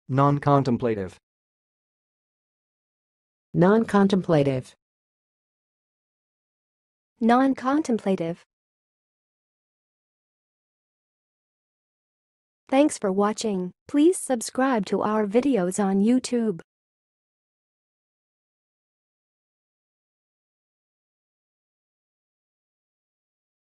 noncontemplative, noncontemplative, noncontemplative. Thanks for watching. Please subscribe to our videos on YouTube.